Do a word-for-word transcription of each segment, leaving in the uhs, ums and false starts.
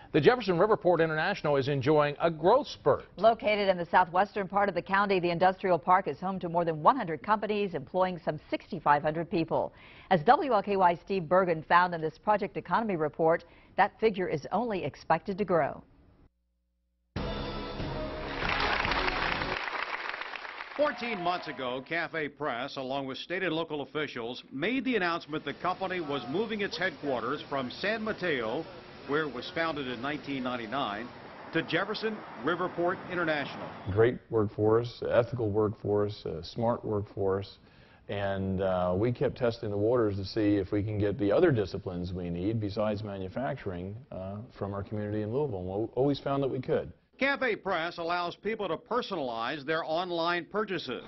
The Jefferson Riverport International is enjoying a growth spurt. Located in the southwestern part of the county, the industrial park is home to more than one hundred companies employing some six thousand five hundred people. As W L K Y's Steve Bergen found in this Project Economy report, that figure is only expected to grow. fourteen months ago, Cafe Press, along with state and local officials, made the announcement the company was moving its headquarters from San Mateo, where it was founded in nineteen ninety-nine, to Jefferson Riverport International. Great workforce, ethical workforce, uh, smart workforce, and uh, we kept testing the waters to see if we can get the other disciplines we need besides manufacturing uh, from our community in Louisville, and we always found that we could. Cafe Press allows people to personalize their online purchases,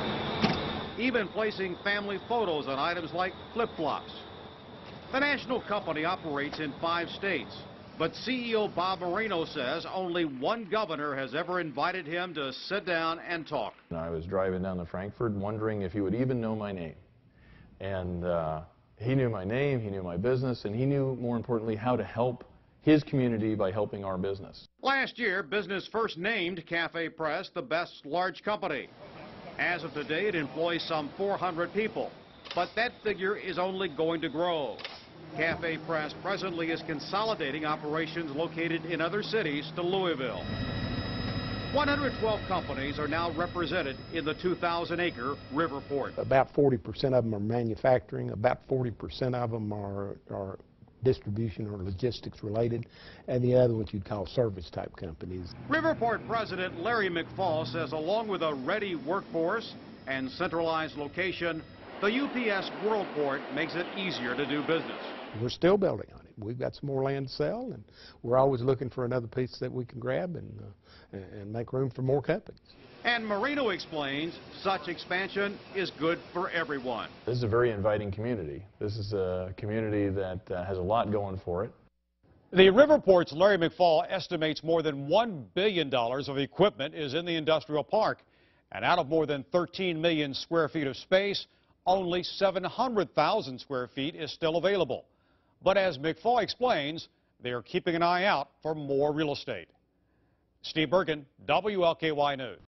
even placing family photos on items like flip-flops. The national company operates in five states, but C E O Bob Moreno says only one governor has ever invited him to sit down and talk. I was driving down to Frankfurt wondering if he would even know my name. And uh, he knew my name, he knew my business, and he knew, more importantly, how to help his community by helping our business. Last year, Business First named Cafe Press the best large company. As of today, it employs some four hundred people, but that figure is only going to grow. Cafe Press presently is consolidating operations located in other cities to Louisville. one hundred twelve companies are now represented in the two thousand acre Riverport. About forty percent of them are manufacturing, about forty percent of them are, are distribution or logistics related, and the other ones you'd call service type companies. Riverport President Larry McFall says along with a ready workforce and centralized location, the U P S Worldport makes it easier to do business. We're still building on it. We've got some more land to sell, and we're always looking for another piece that we can grab and, uh, and make room for more companies. And Moreno explains such expansion is good for everyone. This is a very inviting community. This is a community that uh, has a lot going for it. The Riverport's Larry McFall estimates more than one billion dollars of equipment is in the industrial park. And out of more than thirteen million square feet of space, only seven hundred thousand square feet is still available. But as McFall explains, they are keeping an eye out for more real estate. Steve Bergen, W L K Y News.